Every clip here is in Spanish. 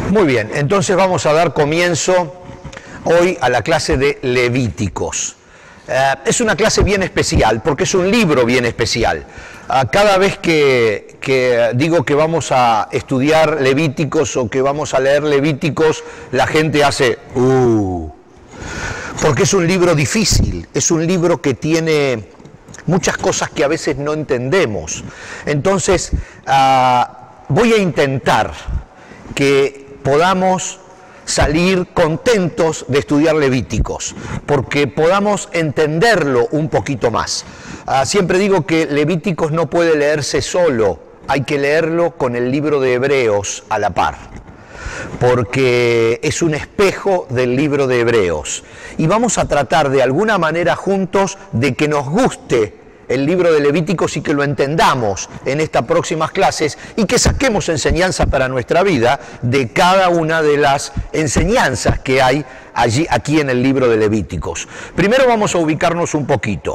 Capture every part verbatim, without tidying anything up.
Muy bien, entonces vamos a dar comienzo hoy a la clase de Levíticos. Eh, es una clase bien especial, porque es un libro bien especial. Uh, cada vez que, que digo que vamos a estudiar Levíticos o que vamos a leer Levíticos, la gente hace ¡uh! Porque es un libro difícil, es un libro que tiene muchas cosas que a veces no entendemos. Entonces, uh, voy a intentar que podamos salir contentos de estudiar Levíticos, porque podamos entenderlo un poquito más. Uh, siempre digo que Levíticos no puede leerse solo, hay que leerlo con el libro de Hebreos a la par, porque es un espejo del libro de Hebreos. Y vamos a tratar de alguna manera juntos de que nos guste el libro de Levíticos y que lo entendamos en estas próximas clases y que saquemos enseñanzas para nuestra vida de cada una de las enseñanzas que hay allí, aquí en el libro de Levíticos. Primero vamos a ubicarnos un poquito.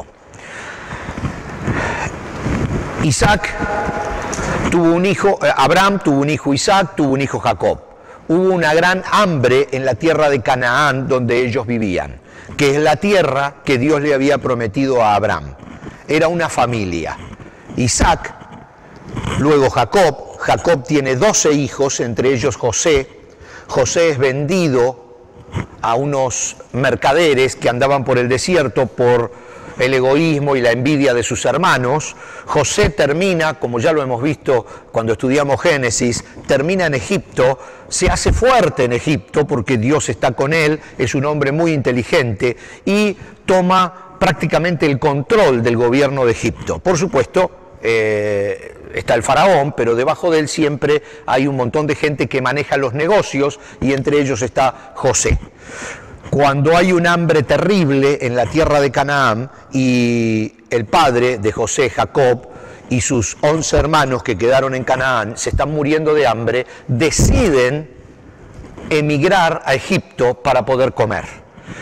Isaac tuvo un hijo, Abraham tuvo un hijo Isaac, tuvo un hijo Jacob. Hubo una gran hambre en la tierra de Canaán donde ellos vivían, que es la tierra que Dios le había prometido a Abraham. Era una familia. Isaac, luego Jacob. Jacob tiene doce hijos, entre ellos José. José es vendido a unos mercaderes que andaban por el desierto por el egoísmo y la envidia de sus hermanos. José termina, como ya lo hemos visto cuando estudiamos Génesis, termina en Egipto, se hace fuerte en Egipto porque Dios está con él, es un hombre muy inteligente y toma prácticamente el control del gobierno de Egipto. Por supuesto, eh, está el faraón, pero debajo de él siempre hay un montón de gente que maneja los negocios y entre ellos está José. Cuando hay un hambre terrible en la tierra de Canaán y el padre de José, Jacob, y sus once hermanos que quedaron en Canaán se están muriendo de hambre, deciden emigrar a Egipto para poder comer.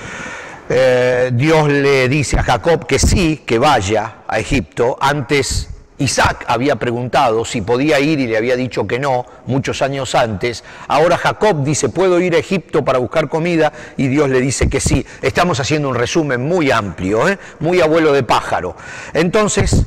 Eh, Dios le dice a Jacob que sí, que vaya a Egipto. Antes Isaac había preguntado si podía ir y le había dicho que no, muchos años antes. Ahora Jacob dice, ¿puedo ir a Egipto para buscar comida? Y Dios le dice que sí. Estamos haciendo un resumen muy amplio, ¿eh? Muy abuelo de pájaro. Entonces,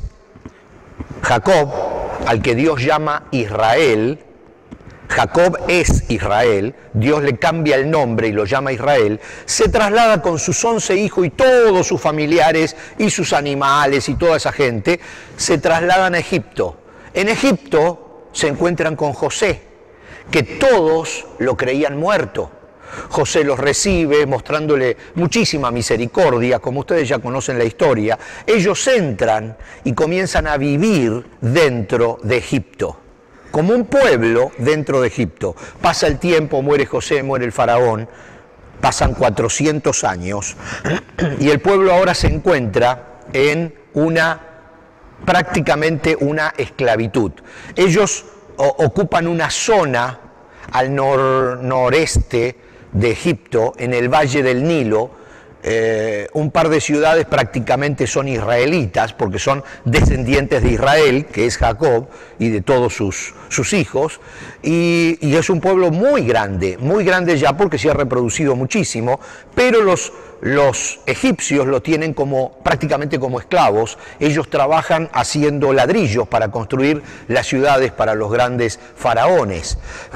Jacob, al que Dios llama Israel, Jacob es Israel, Dios le cambia el nombre y lo llama Israel, se traslada con sus once hijos y todos sus familiares y sus animales y toda esa gente, se trasladan a Egipto. En Egipto se encuentran con José, que todos lo creían muerto. José los recibe mostrándole muchísima misericordia, como ustedes ya conocen la historia. Ellos entran y comienzan a vivir dentro de Egipto, como un pueblo dentro de Egipto. Pasa el tiempo, muere José, muere el faraón, pasan cuatrocientos años y el pueblo ahora se encuentra en una, prácticamente una esclavitud. Ellos ocupan una zona al nor noreste de Egipto, en el valle del Nilo. Eh, un par de ciudades prácticamente son israelitas porque son descendientes de Israel, que es Jacob, y de todos sus, sus hijos, y, y es un pueblo muy grande, muy grande ya porque se ha reproducido muchísimo, pero los, los egipcios lo tienen como, prácticamente como esclavos. Ellos trabajan haciendo ladrillos para construir las ciudades para los grandes faraones.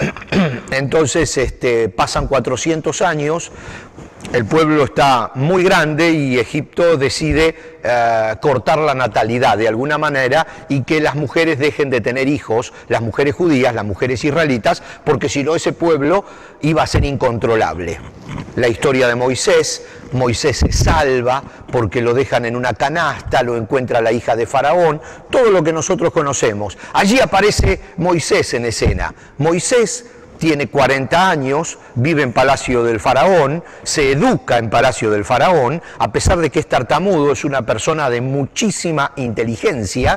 Entonces este, pasan cuatrocientos años, el pueblo está muy grande y Egipto decide uh, cortar la natalidad de alguna manera y que las mujeres dejen de tener hijos, las mujeres judías, las mujeres israelitas, porque si no ese pueblo iba a ser incontrolable. La historia de Moisés, Moisés se salva porque lo dejan en una canasta, lo encuentra la hija de Faraón, todo lo que nosotros conocemos. Allí aparece Moisés en escena. Moisés tiene cuarenta años, vive en palacio del faraón, se educa en palacio del faraón, a pesar de que es tartamudo, es una persona de muchísima inteligencia,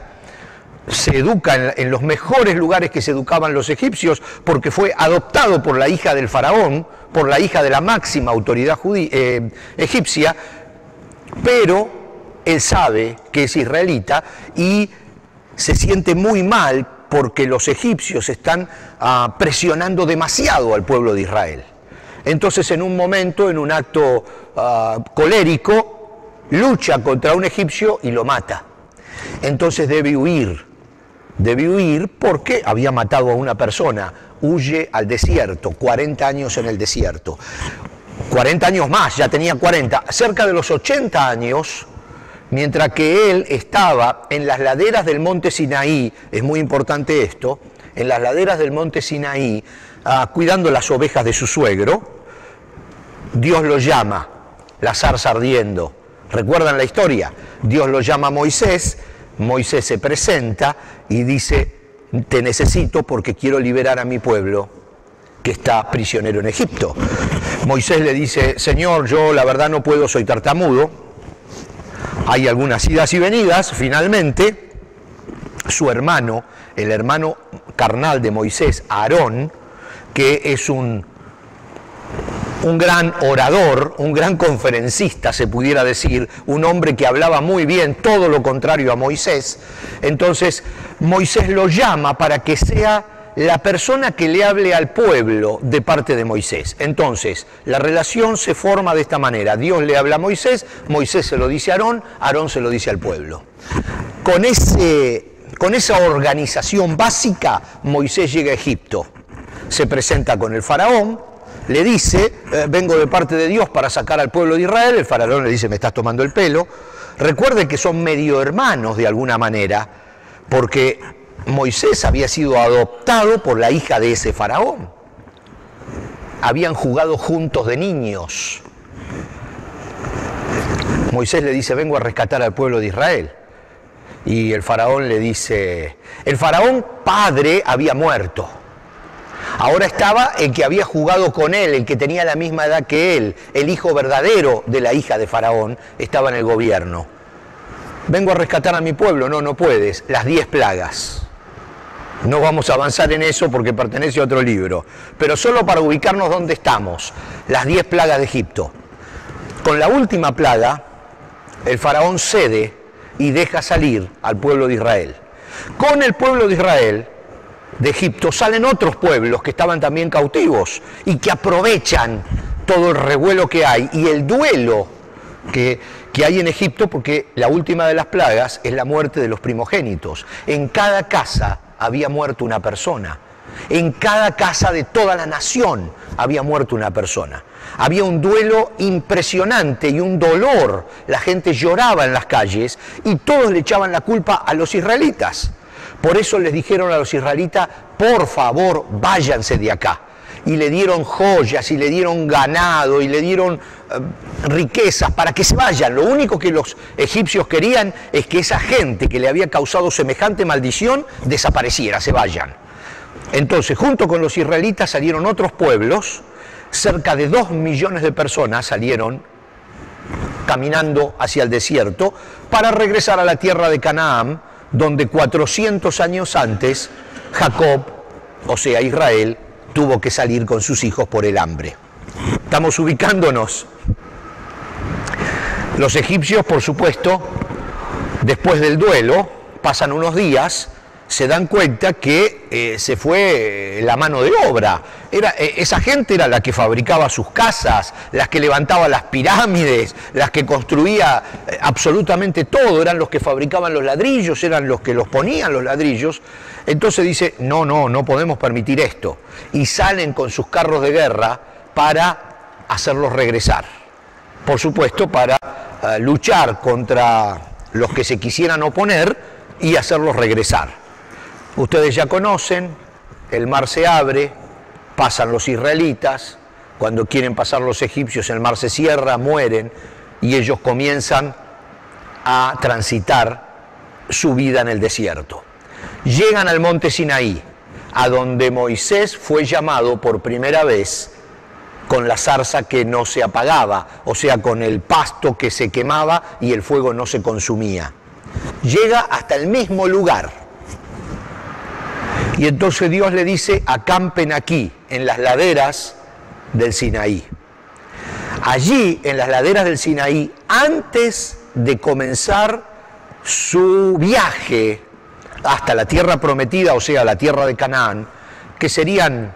se educa en, en los mejores lugares que se educaban los egipcios, porque fue adoptado por la hija del faraón, por la hija de la máxima autoridad judía, eh, egipcia, pero él sabe que es israelita y se siente muy mal porque los egipcios están ah, presionando demasiado al pueblo de Israel. Entonces, en un momento, en un acto uh, colérico, lucha contra un egipcio y lo mata. Entonces debe huir. Debe huir porque había matado a una persona. Huye al desierto, cuarenta años en el desierto. cuarenta años más, ya tenía cuarenta. Cerca de los ochenta años, mientras que él estaba en las laderas del monte Sinaí, es muy importante esto, en las laderas del monte Sinaí, uh, cuidando las ovejas de su suegro, Dios lo llama, la zarza ardiendo. ¿Recuerdan la historia? Dios lo llama a Moisés, Moisés se presenta y dice, te necesito porque quiero liberar a mi pueblo que está prisionero en Egipto. Moisés le dice, Señor, yo la verdad no puedo, soy tartamudo. Hay algunas idas y venidas. Finalmente, su hermano, el hermano carnal de Moisés, Aarón, que es un... un gran orador, un gran conferencista, se pudiera decir, un hombre que hablaba muy bien, todo lo contrario a Moisés. Entonces, Moisés lo llama para que sea la persona que le hable al pueblo de parte de Moisés. Entonces, la relación se forma de esta manera. Dios le habla a Moisés, Moisés se lo dice a Aarón, Aarón se lo dice al pueblo. Con, ese, con esa organización básica, Moisés llega a Egipto. Se presenta con el faraón, le dice, eh, vengo de parte de Dios para sacar al pueblo de Israel. El faraón le dice, me estás tomando el pelo. Recuerde que son medio hermanos de alguna manera, porque Moisés había sido adoptado por la hija de ese faraón. Habían jugado juntos de niños. Moisés le dice, vengo a rescatar al pueblo de Israel. Y el faraón le dice, el faraón padre había muerto. Ahora estaba el que había jugado con él, el que tenía la misma edad que él, el hijo verdadero de la hija de Faraón, estaba en el gobierno. Vengo a rescatar a mi pueblo. No, no puedes. Las diez plagas. No vamos a avanzar en eso porque pertenece a otro libro. Pero solo para ubicarnos dónde estamos. Las diez plagas de Egipto. Con la última plaga, el faraón cede y deja salir al pueblo de Israel. Con el pueblo de Israel de Egipto salen otros pueblos que estaban también cautivos y que aprovechan todo el revuelo que hay y el duelo que, que hay en Egipto, porque la última de las plagas es la muerte de los primogénitos. En cada casa había muerto una persona, en cada casa de toda la nación había muerto una persona. Había un duelo impresionante y un dolor, la gente lloraba en las calles y todos le echaban la culpa a los israelitas. Por eso les dijeron a los israelitas, por favor, váyanse de acá. Y le dieron joyas, y le dieron ganado, y le dieron eh, riquezas para que se vayan. Lo único que los egipcios querían es que esa gente que le había causado semejante maldición desapareciera, se vayan. Entonces, junto con los israelitas salieron otros pueblos, cerca de dos millones de personas salieron caminando hacia el desierto para regresar a la tierra de Canaán, donde cuatrocientos años antes Jacob, o sea Israel, tuvo que salir con sus hijos por el hambre. Estamos ubicándonos. Los egipcios, por supuesto, después del duelo, pasan unos días, se dan cuenta que eh, se fue la mano de obra. Era, eh, esa gente era la que fabricaba sus casas, las que levantaba las pirámides, las que construía eh, absolutamente todo, eran los que fabricaban los ladrillos, eran los que los ponían los ladrillos. Entonces dice, no, no, no podemos permitir esto. Y salen con sus carros de guerra para hacerlos regresar. Por supuesto, para uh, luchar contra los que se quisieran oponer y hacerlos regresar. Ustedes ya conocen, el mar se abre, pasan los israelitas, cuando quieren pasar los egipcios el mar se cierra, mueren y ellos comienzan a transitar su vida en el desierto. Llegan al monte Sinaí, a donde Moisés fue llamado por primera vez con la zarza que no se apagaba, o sea, con el pasto que se quemaba y el fuego no se consumía. Llega hasta el mismo lugar. Y entonces Dios le dice, acampen aquí, en las laderas del Sinaí. Allí, en las laderas del Sinaí, antes de comenzar su viaje hasta la tierra prometida, o sea, la tierra de Canaán, que serían,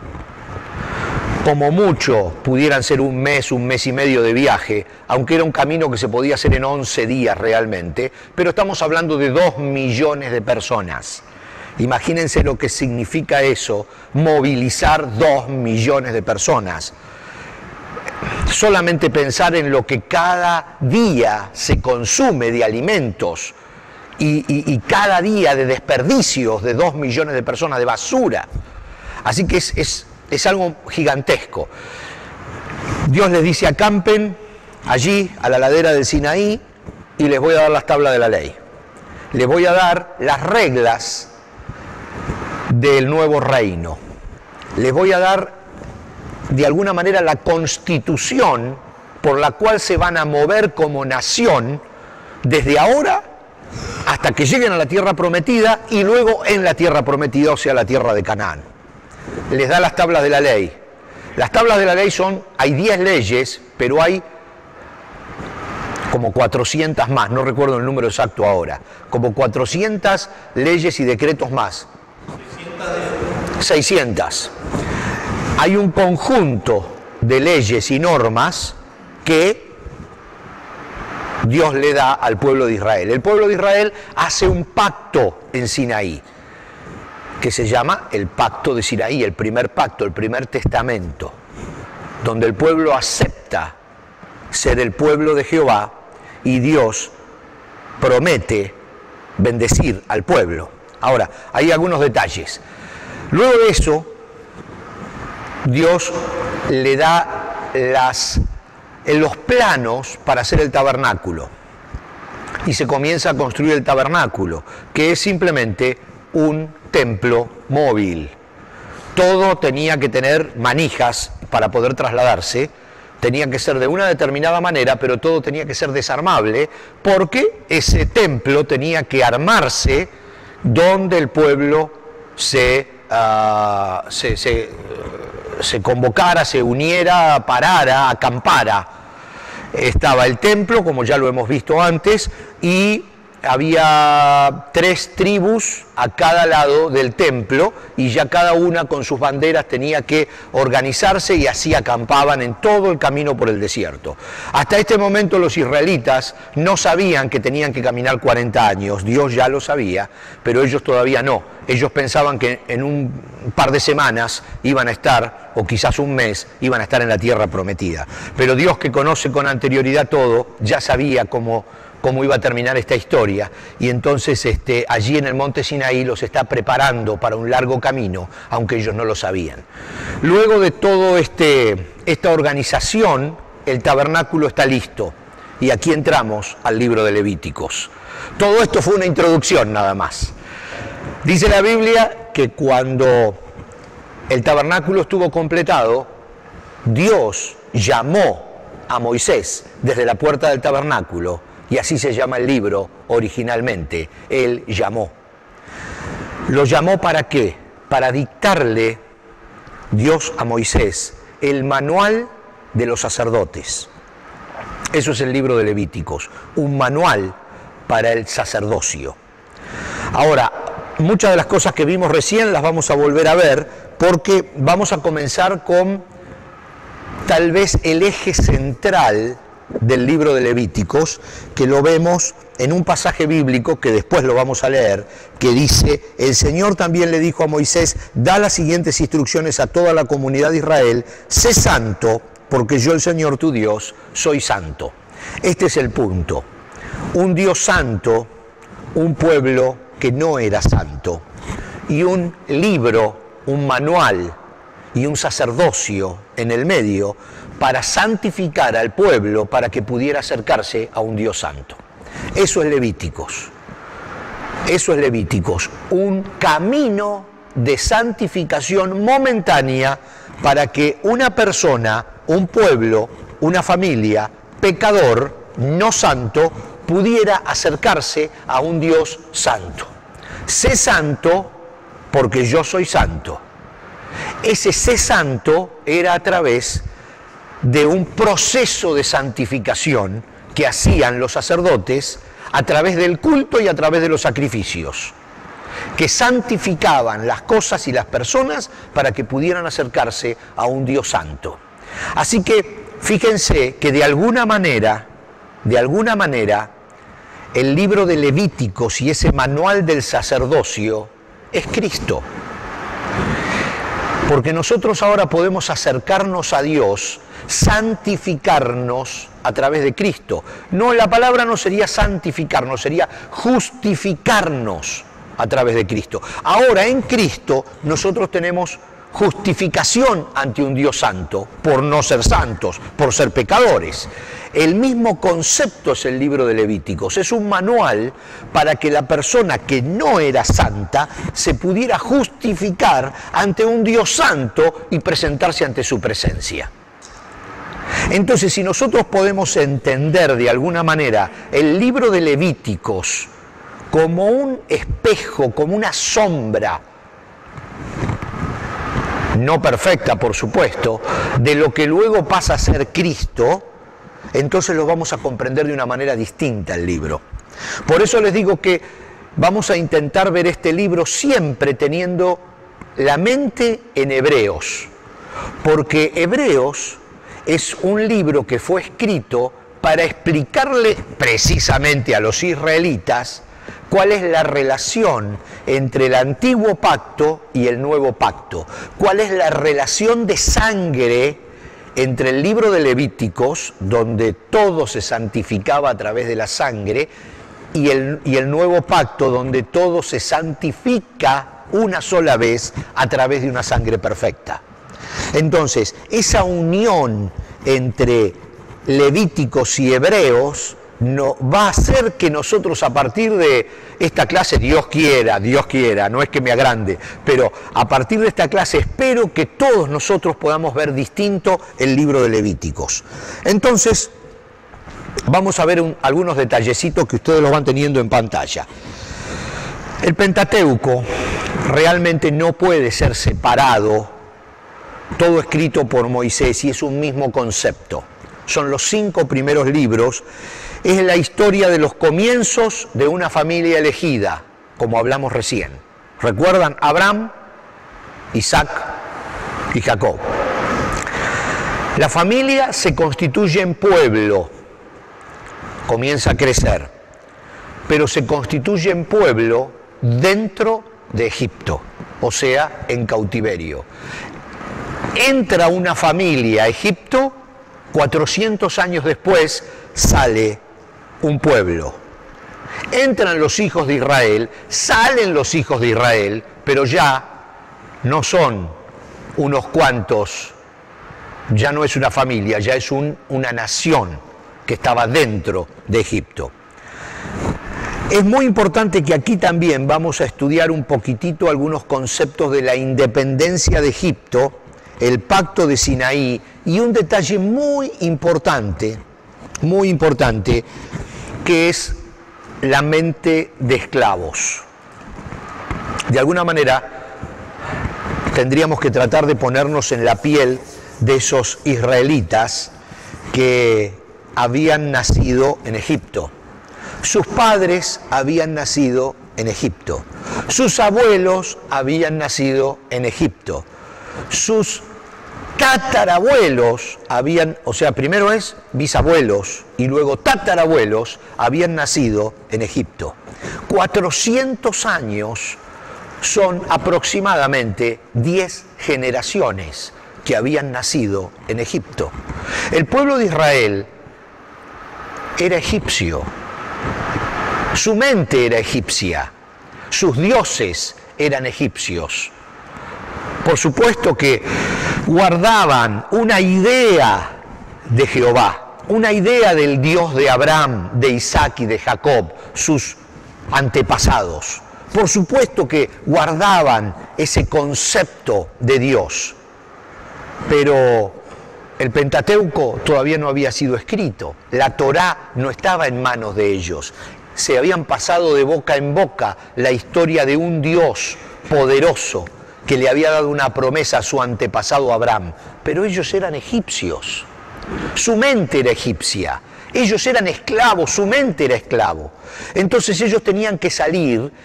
como mucho, pudieran ser un mes, un mes y medio de viaje, aunque era un camino que se podía hacer en once días realmente, pero estamos hablando de dos millones de personas. Imagínense lo que significa eso, movilizar dos millones de personas. Solamente pensar en lo que cada día se consume de alimentos y, y, y cada día de desperdicios de dos millones de personas, de basura. Así que es, es, es algo gigantesco. Dios les dice: acampen allí a la ladera del Sinaí y les voy a dar las tablas de la ley. Les voy a dar las reglas del nuevo reino. Les voy a dar de alguna manera la constitución por la cual se van a mover como nación desde ahora hasta que lleguen a la tierra prometida y luego en la tierra prometida, o sea, la tierra de Canaán. Les da las tablas de la ley. Las tablas de la ley son, hay diez leyes, pero hay como cuatrocientas más, no recuerdo el número exacto ahora, como cuatrocientas leyes y decretos más. seiscientas. Hay un conjunto de leyes y normas que Dios le da al pueblo de Israel. El pueblo de Israel hace un pacto en Sinaí, que se llama el pacto de Sinaí, el primer pacto, el primer testamento, donde el pueblo acepta ser el pueblo de Jehová y Dios promete bendecir al pueblo. Ahora, hay algunos detalles. Luego de eso, Dios le da las, los planos para hacer el tabernáculo. Y se comienza a construir el tabernáculo, que es simplemente un templo móvil. Todo tenía que tener manijas para poder trasladarse, tenía que ser de una determinada manera, pero todo tenía que ser desarmable, porque ese templo tenía que armarse donde el pueblo se, uh, se, se, se convocara, se uniera, parara, acampara. Estaba el templo, como ya lo hemos visto antes, y había tres tribus a cada lado del templo y ya cada una con sus banderas tenía que organizarse y así acampaban en todo el camino por el desierto. Hasta este momento los israelitas no sabían que tenían que caminar cuarenta años, Dios ya lo sabía, pero ellos todavía no. Ellos pensaban que en un par de semanas iban a estar, o quizás un mes, iban a estar en la tierra prometida. Pero Dios, que conoce con anterioridad todo, ya sabía cómo cómo iba a terminar esta historia, y entonces este, allí en el monte Sinaí los está preparando para un largo camino, aunque ellos no lo sabían. Luego de todo este, esta organización, el tabernáculo está listo, y aquí entramos al libro de Levíticos. Todo esto fue una introducción nada más. Dice la Biblia que cuando el tabernáculo estuvo completado, Dios llamó a Moisés desde la puerta del tabernáculo, y así se llama el libro originalmente. Él llamó. ¿Lo llamó para qué? Para dictarle Dios a Moisés el manual de los sacerdotes. Eso es el libro de Levíticos, un manual para el sacerdocio. Ahora, muchas de las cosas que vimos recién las vamos a volver a ver, porque vamos a comenzar con tal vez el eje central del libro de Levíticos, que lo vemos en un pasaje bíblico que después lo vamos a leer, que dice: el Señor también le dijo a Moisés, da las siguientes instrucciones a toda la comunidad de Israel: sé santo, porque yo, el Señor tu Dios, soy santo. Este es el punto. Un Dios santo, un pueblo que no era santo, y un libro, un manual y un sacerdocio en el medio para santificar al pueblo para que pudiera acercarse a un Dios santo. Eso es Levíticos. Eso es Levíticos. Un camino de santificación momentánea para que una persona, un pueblo, una familia, pecador, no santo, pudiera acercarse a un Dios santo. Sé santo porque yo soy santo. Ese sé santo era a través de un proceso de santificación que hacían los sacerdotes a través del culto y a través de los sacrificios. que santificaban las cosas y las personas para que pudieran acercarse a un Dios santo. Así que fíjense que de alguna manera, de alguna manera, el libro de Levíticos y ese manual del sacerdocio es Cristo. Porque nosotros ahora podemos acercarnos a Dios, santificarnos a través de Cristo. No, la palabra no sería santificarnos, sería justificarnos a través de Cristo. Ahora en Cristo nosotros tenemos justificación ante un Dios santo por no ser santos, por ser pecadores. El mismo concepto es el libro de Levíticos, es un manual para que la persona que no era santa se pudiera justificar ante un Dios santo y presentarse ante su presencia. Entonces, si nosotros podemos entender de alguna manera el libro de Levíticos como un espejo, como una sombra, no perfecta, por supuesto, de lo que luego pasa a ser Cristo, entonces lo vamos a comprender de una manera distinta el libro. Por eso les digo que vamos a intentar ver este libro siempre teniendo la mente en Hebreos, porque Hebreos es un libro que fue escrito para explicarle precisamente a los israelitas cuál es la relación entre el antiguo pacto y el nuevo pacto, cuál es la relación de sangre entre el libro de Levíticos, donde todo se santificaba a través de la sangre, y el, y el nuevo pacto, donde todo se santifica una sola vez a través de una sangre perfecta. Entonces, esa unión entre Levíticos y Hebreos no, va a hacer que nosotros a partir de esta clase, Dios quiera, Dios quiera, no es que me agrande, pero a partir de esta clase espero que todos nosotros podamos ver distinto el libro de Levíticos. Entonces, vamos a ver un, algunos detallecitos que ustedes los van teniendo en pantalla. El Pentateuco realmente no puede ser separado, todo escrito por Moisés, y es un mismo concepto. Son los cinco primeros libros. Es la historia de los comienzos de una familia elegida, como hablamos recién. ¿Recuerdan? Abraham, Isaac y Jacob. La familia se constituye en pueblo, comienza a crecer, pero se constituye en pueblo dentro de Egipto, o sea, en cautiverio. Entra una familia a Egipto, cuatrocientos años después sale un pueblo. Entran los hijos de Israel, salen los hijos de Israel, pero ya no son unos cuantos, ya no es una familia, ya es un, una nación que estaba dentro de Egipto. Es muy importante que aquí también vamos a estudiar un poquitito algunos conceptos de la independencia de Egipto, el pacto de Sinaí, y un detalle muy importante, muy importante, que es la mente de esclavos. De alguna manera, tendríamos que tratar de ponernos en la piel de esos israelitas que habían nacido en Egipto. Sus padres habían nacido en Egipto. Sus abuelos habían nacido en Egipto. Sus tatarabuelos habían, o sea, primero es bisabuelos y luego tatarabuelos habían nacido en Egipto. cuatrocientos años son aproximadamente diez generaciones que habían nacido en Egipto. El pueblo de Israel era egipcio, su mente era egipcia, sus dioses eran egipcios. Por supuesto que guardaban una idea de Jehová, una idea del Dios de Abraham, de Isaac y de Jacob, sus antepasados. Por supuesto que guardaban ese concepto de Dios, pero el Pentateuco todavía no había sido escrito, la Torá no estaba en manos de ellos. Se habían pasado de boca en boca la historia de un Dios poderoso que le había dado una promesa a su antepasado Abraham, pero ellos eran egipcios, su mente era egipcia, ellos eran esclavos, su mente era esclavo. Entonces ellos tenían que salir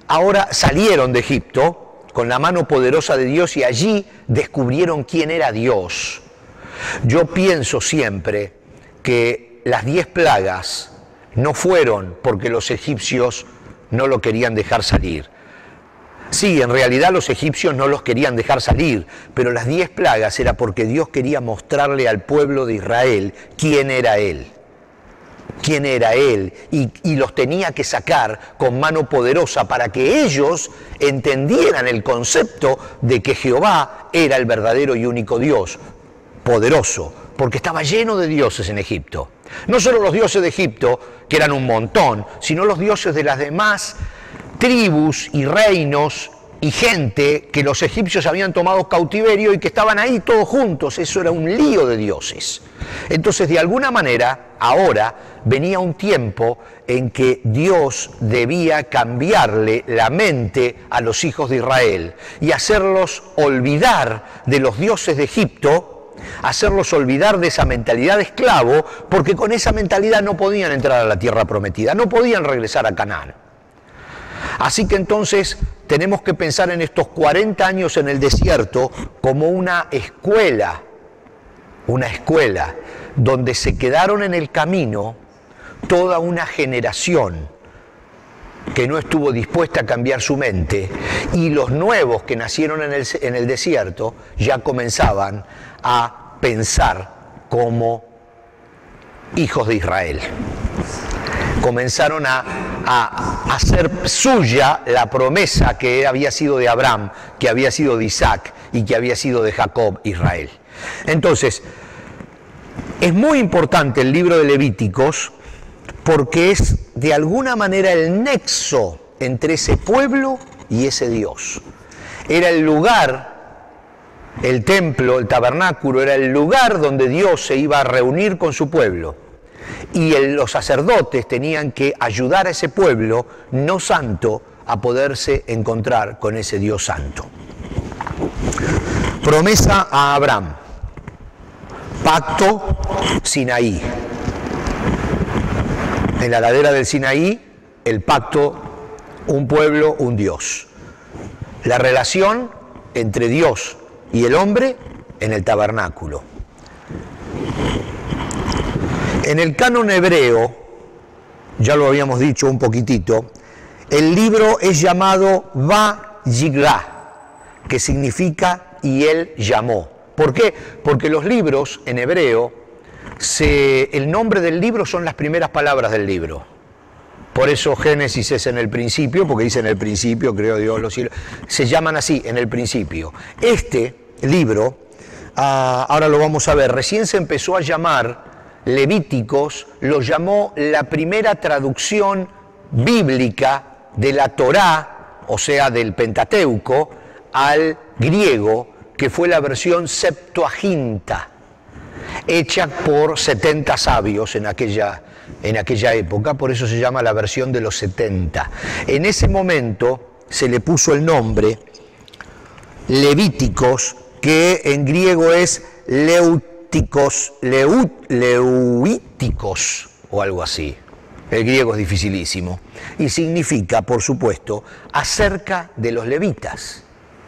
ahora salieron de Egipto con la mano poderosa de Dios y allí descubrieron quién era Dios. Yo pienso siempre que las diez plagas no fueron porque los egipcios no lo querían dejar salir. Sí, en realidad los egipcios no los querían dejar salir, pero las diez plagas era porque Dios quería mostrarle al pueblo de Israel quién era Él. Quién era Él, y, y los tenía que sacar con mano poderosa para que ellos entendieran el concepto de que Jehová era el verdadero y único Dios, poderoso, porque estaba lleno de dioses en Egipto. No solo los dioses de Egipto, que eran un montón, sino los dioses de las demás tribus y reinos y gente que los egipcios habían tomado cautiverio y que estaban ahí todos juntos. Eso era un lío de dioses. Entonces, de alguna manera, ahora venía un tiempo en que Dios debía cambiarle la mente a los hijos de Israel y hacerlos olvidar de los dioses de Egipto, hacerlos olvidar de esa mentalidad de esclavo, porque con esa mentalidad no podían entrar a la tierra prometida, no podían regresar a Canaán. Así que entonces tenemos que pensar en estos cuarenta años en el desierto como una escuela, una escuela donde se quedaron en el camino toda una generación que no estuvo dispuesta a cambiar su mente, y los nuevos que nacieron en el, en el desierto ya comenzaban a pensar como hijos de Israel. Comenzaron a, a hacer suya la promesa que había sido de Abraham, que había sido de Isaac y que había sido de Jacob, Israel. Entonces, es muy importante el libro de Levíticos porque es de alguna manera el nexo entre ese pueblo y ese Dios. Era el lugar, el templo, el tabernáculo, era el lugar donde Dios se iba a reunir con su pueblo. Y el, los sacerdotes tenían que ayudar a ese pueblo no santo a poderse encontrar con ese Dios santo. Promesa a Abraham. Pacto Sinaí. En la ladera del Sinaí, el pacto, un pueblo, un Dios. La relación entre Dios y el hombre en el tabernáculo. En el canon hebreo, ya lo habíamos dicho un poquitito, el libro es llamado Va-Yigrá, que significa y él llamó. ¿Por qué? Porque los libros en hebreo, se, el nombre del libro son las primeras palabras del libro. Por eso Génesis es en el principio, porque dice en el principio, creó Dios los cielos. Se llaman así, en el principio. Este libro, ah, ahora lo vamos a ver, recién se empezó a llamar Levíticos, lo llamó la primera traducción bíblica de la Torá, o sea, del Pentateuco, al griego, que fue la versión Septuaginta, hecha por setenta sabios en aquella, en aquella época, por eso se llama la versión de los setenta. En ese momento se le puso el nombre Levíticos, que en griego es Leutíticos, Leut, Leuíticos o algo así. El griego es dificilísimo. Y significa, por supuesto, acerca de los levitas.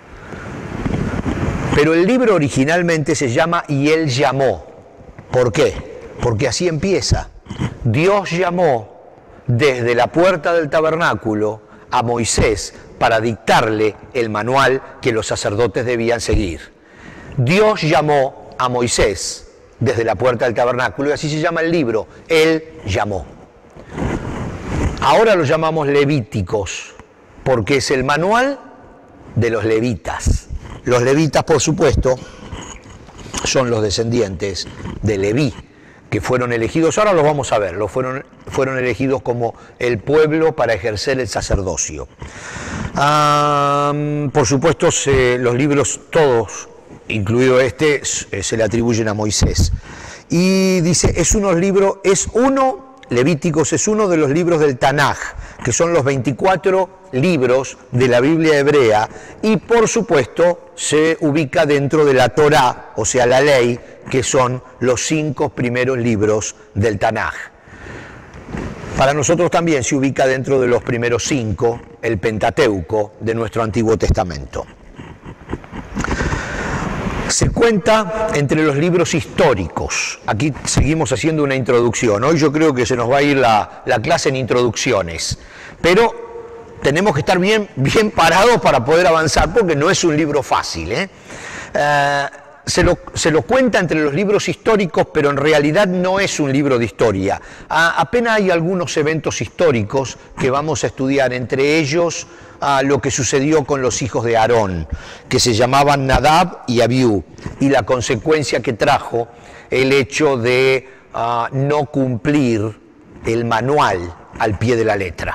Pero el libro originalmente se llama Y él llamó. ¿Por qué? Porque así empieza. Dios llamó desde la puerta del tabernáculo a Moisés para dictarle el manual que los sacerdotes debían seguir. Dios llamó a Moisés desde la puerta del tabernáculo, y así se llama el libro, Él llamó. Ahora lo llamamos Levíticos, porque es el manual de los levitas. Los levitas, por supuesto, son los descendientes de Leví, que fueron elegidos, ahora los vamos a ver, los fueron, fueron elegidos como el pueblo para ejercer el sacerdocio. Ah, por supuesto, se, los libros todos, incluido este, se le atribuyen a Moisés. Y dice, es unos libros, es uno, Levíticos es uno de los libros del Tanaj, que son los veinticuatro libros de la Biblia hebrea, y por supuesto se ubica dentro de la Torá, o sea la ley, que son los cinco primeros libros del Tanaj. Para nosotros también se ubica dentro de los primeros cinco, el Pentateuco de nuestro Antiguo Testamento. Se cuenta entre los libros históricos. Aquí seguimos haciendo una introducción. Hoy yo creo que se nos va a ir la, la clase en introducciones, pero tenemos que estar bien, bien parados para poder avanzar, porque no es un libro fácil, ¿eh? Eh, se, lo, se lo cuenta entre los libros históricos, pero en realidad no es un libro de historia. A, apenas hay algunos eventos históricos que vamos a estudiar, entre ellos a lo que sucedió con los hijos de Aarón, que se llamaban Nadab y Abiú, y la consecuencia que trajo el hecho de uh, no cumplir el manual al pie de la letra.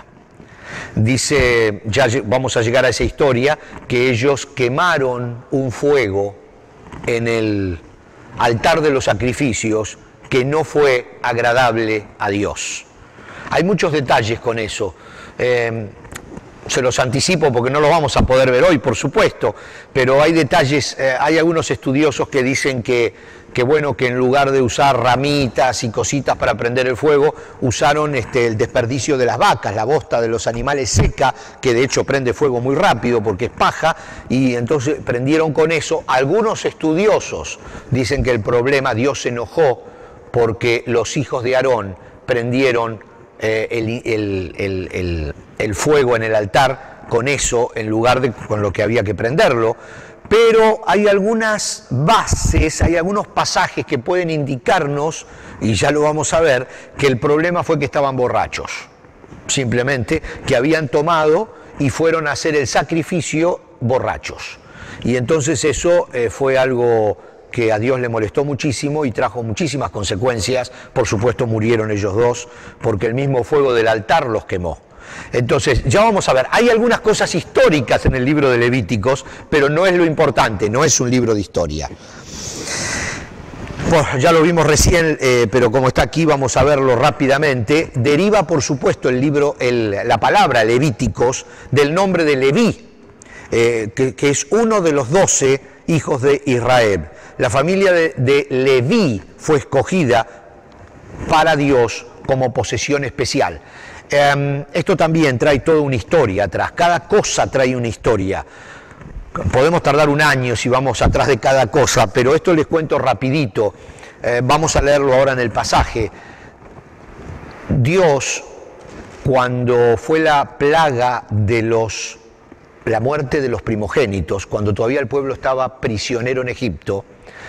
Dice, ya vamos a llegar a esa historia, que ellos quemaron un fuego en el altar de los sacrificios que no fue agradable a Dios. Hay muchos detalles con eso. Eh, Se los anticipo porque no los vamos a poder ver hoy, por supuesto, pero hay detalles, eh, hay algunos estudiosos que dicen que, que, bueno, que en lugar de usar ramitas y cositas para prender el fuego, usaron este, el desperdicio de las vacas, la bosta de los animales seca, que de hecho prende fuego muy rápido porque es paja, y entonces prendieron con eso. Algunos estudiosos dicen que el problema, Dios se enojó porque los hijos de Aarón prendieron eh, el, el, el, el el fuego en el altar con eso en lugar de con lo que había que prenderlo, pero hay algunas bases, hay algunos pasajes que pueden indicarnos, y ya lo vamos a ver, que el problema fue que estaban borrachos, simplemente que habían tomado y fueron a hacer el sacrificio borrachos, y entonces eso eh, fue algo que a Dios le molestó muchísimo y trajo muchísimas consecuencias. Por supuesto murieron ellos dos porque el mismo fuego del altar los quemó. Entonces, ya vamos a ver, hay algunas cosas históricas en el libro de Levíticos, pero no es lo importante, no es un libro de historia. Bueno, ya lo vimos recién, eh, pero como está aquí vamos a verlo rápidamente. Deriva, por supuesto, el libro, el, la palabra Levíticos del nombre de Leví, eh, que, que es uno de los doce hijos de Israel. La familia de, de Leví fue escogida para Dios como posesión especial. Eh, esto también trae toda una historia atrás, cada cosa trae una historia. Podemos tardar un año si vamos atrás de cada cosa, pero esto les cuento rapidito. Eh, vamos a leerlo ahora en el pasaje. Dios, cuando fue la plaga de los, la muerte de los primogénitos, cuando todavía el pueblo estaba prisionero en Egipto,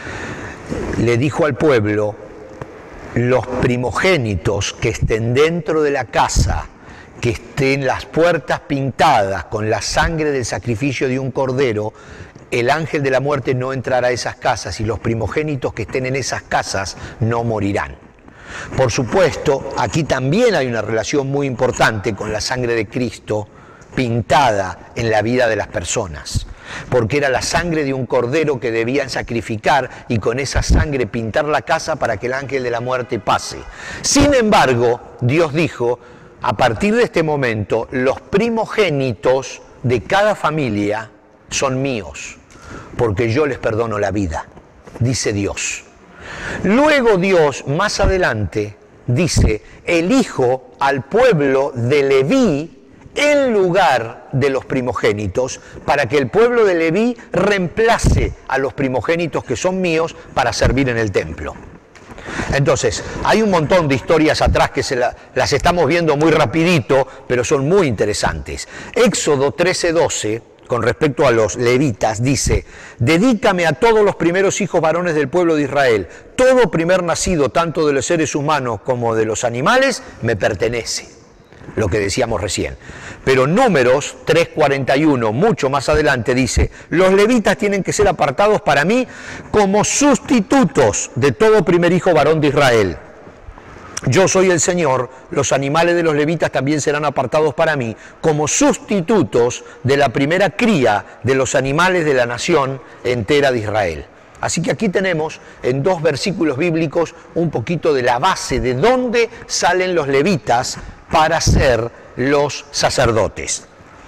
le dijo al pueblo: los primogénitos que estén dentro de la casa, que estén las puertas pintadas con la sangre del sacrificio de un cordero, el ángel de la muerte no entrará a esas casas y los primogénitos que estén en esas casas no morirán. Por supuesto, aquí también hay una relación muy importante con la sangre de Cristo pintada en la vida de las personas, porque era la sangre de un cordero que debían sacrificar y con esa sangre pintar la casa para que el ángel de la muerte pase. Sin embargo, Dios dijo: a partir de este momento, los primogénitos de cada familia son míos, porque yo les perdono la vida, dice Dios. Luego Dios, más adelante, dice: elijo al pueblo de Leví en lugar de los primogénitos, para que el pueblo de Leví reemplace a los primogénitos que son míos para servir en el templo. Entonces, hay un montón de historias atrás que se la, las estamos viendo muy rapidito, pero son muy interesantes. Éxodo trece doce, con respecto a los levitas, dice: dedícame a todos los primeros hijos varones del pueblo de Israel. Todo primer nacido, tanto de los seres humanos como de los animales, me pertenece. Lo que decíamos recién. Pero Números tres cuarenta y uno, mucho más adelante, dice: los levitas tienen que ser apartados para mí como sustitutos de todo primer hijo varón de Israel. Yo soy el Señor, los animales de los levitas también serán apartados para mí como sustitutos de la primera cría de los animales de la nación entera de Israel. Así que aquí tenemos en dos versículos bíblicos un poquito de la base de dónde salen los levitas para ser los sacerdotes.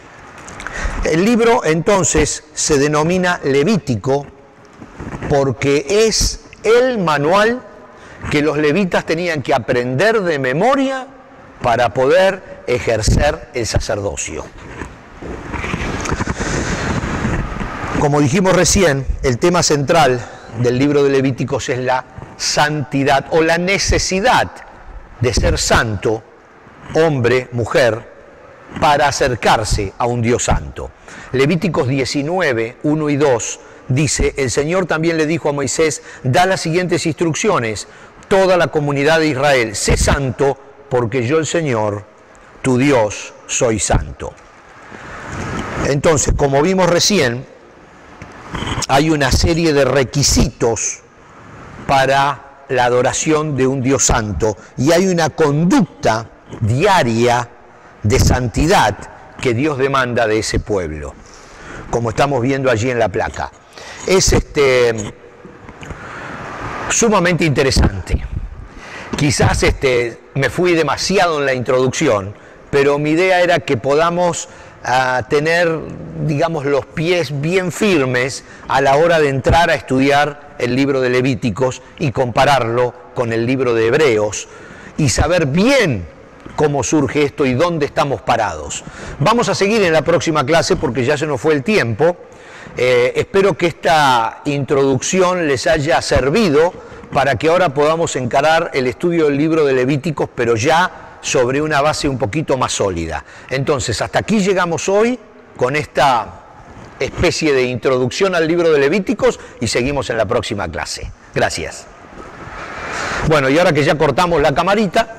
El libro entonces se denomina Levítico porque es el manual que los levitas tenían que aprender de memoria para poder ejercer el sacerdocio. Como dijimos recién, el tema central del libro de Levíticos es la santidad o la necesidad de ser santo, hombre, mujer, para acercarse a un Dios santo. Levíticos diecinueve, uno y dos dice, el Señor también le dijo a Moisés, da las siguientes instrucciones, toda la comunidad de Israel, sé santo, porque yo el Señor, tu Dios, soy santo. Entonces, como vimos recién, hay una serie de requisitos para la adoración de un Dios santo y hay una conducta diaria de santidad que Dios demanda de ese pueblo, como estamos viendo allí en la placa. Es este, sumamente interesante. Quizás este, me fui demasiado en la introducción, pero mi idea era que podamos a tener, digamos, los pies bien firmes a la hora de entrar a estudiar el libro de Levíticos y compararlo con el libro de Hebreos y saber bien cómo surge esto y dónde estamos parados. Vamos a seguir en la próxima clase porque ya se nos fue el tiempo. Eh, espero que esta introducción les haya servido para que ahora podamos encarar el estudio del libro de Levíticos, pero ya sobre una base un poquito más sólida. Entonces, hasta aquí llegamos hoy con esta especie de introducción al libro de Levíticos y seguimos en la próxima clase. Gracias. Bueno, y ahora que ya cortamos la camarita,